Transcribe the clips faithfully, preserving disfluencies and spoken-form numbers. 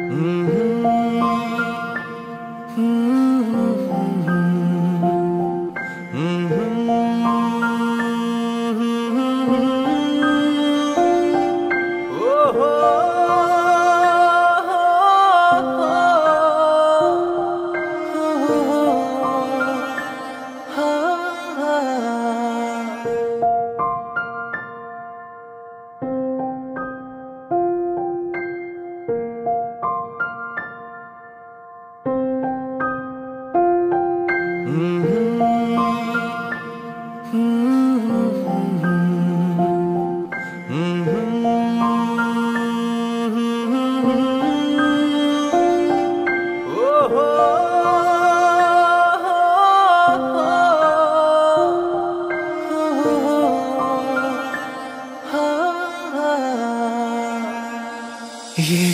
ये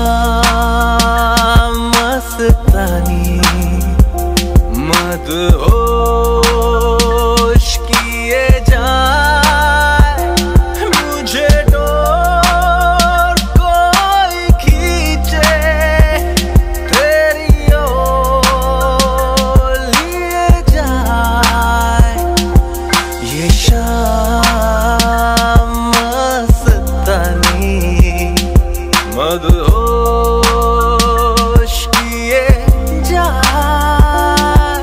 शाम मस्तानी मदहोश किए जाए, मुझे डोर कोई खींचे तेरी ओर लिए जाए। ये शाम मस्तानी मदहोश किए जाए।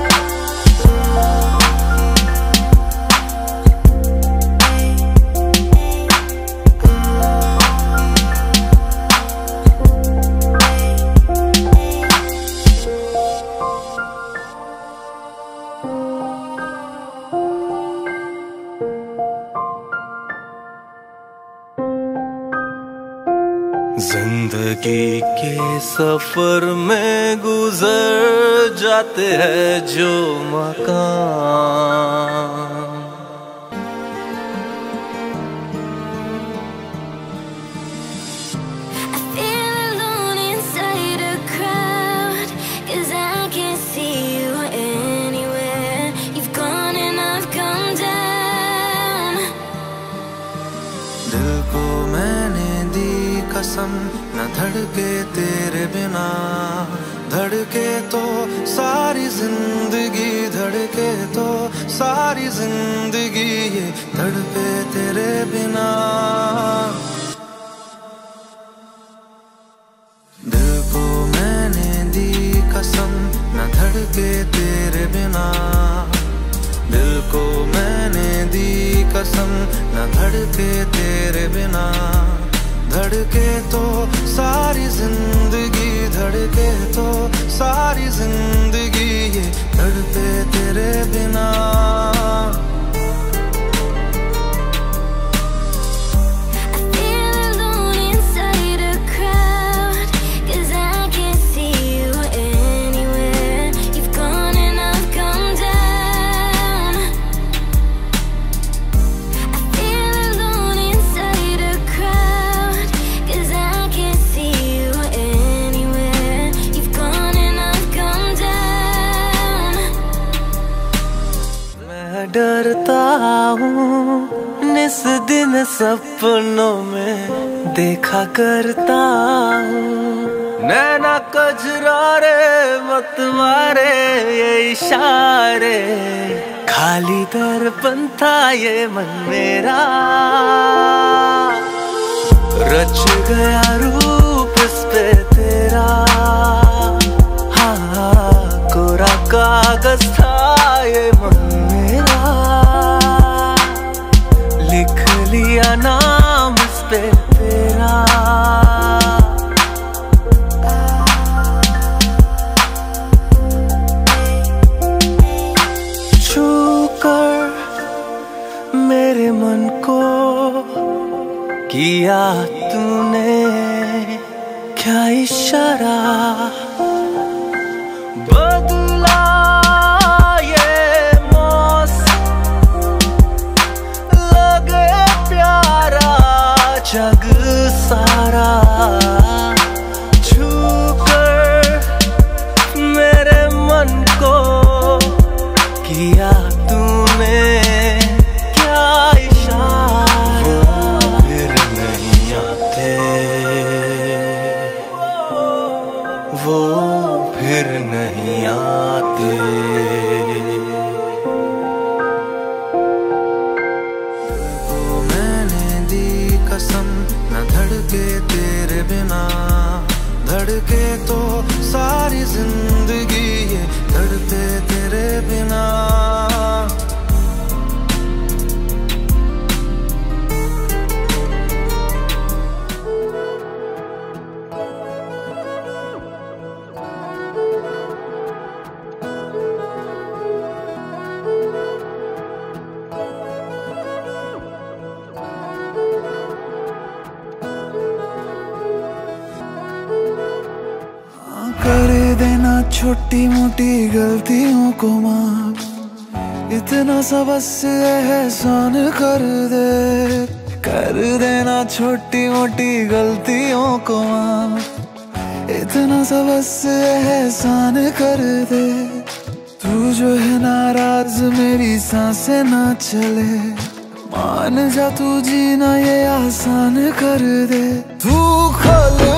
जिंदगी के सफर में गुजर जाते हैं जो मकाम, दिल को मैंने दी कसम न धड़के तेरे बिना, धड़के तो सारी जिंदगी, धड़के तो सारी जिंदगी, ये धड़के तेरे बिना। दिल को मैंने दी कसम न धड़के तेरे बिना, दिल को मैंने दी कसम न धड़के तेरे बिना, धड़के तो सारी जिंदगी, धड़के तो सारी जिंदगी, ये धड़के तेरे बिना। डरता हूँ निस दिन सपनों में देखा करता हूँ, नैना कजरारे मतवारे ये इशारे, खाली दर्पण था ये मन मेरा, रच गया रूप इस पे तेरा। हाँ कोरा कागज था ये मन मेरा, लिख लिया नाम इस पे तेरा। छू कर मेरे मन को किया तूने क्या इशारा, बदला ये मौसम लगे प्यारा जग सारा। छू कर मेरे मन को किया तूने क्या इशारा, फिर नहीं आते वो फिर नहीं आते। तो मैंने दी कसम न धड़के तेरे बिना, धड़के तो सारी जिंदगी ये धड़के तेरे बिना। कर देना छोटी मोटी गलतियों को माफ, इतना सा बस एहसान कर दे। कर देना छोटी मोटी गलतियों को माफ, इतना सा बस एहसान कर दे। तू जो है नाराज मेरी सांसें ना चले, मान जा तू जीना ये आसान कर दे। तू खोल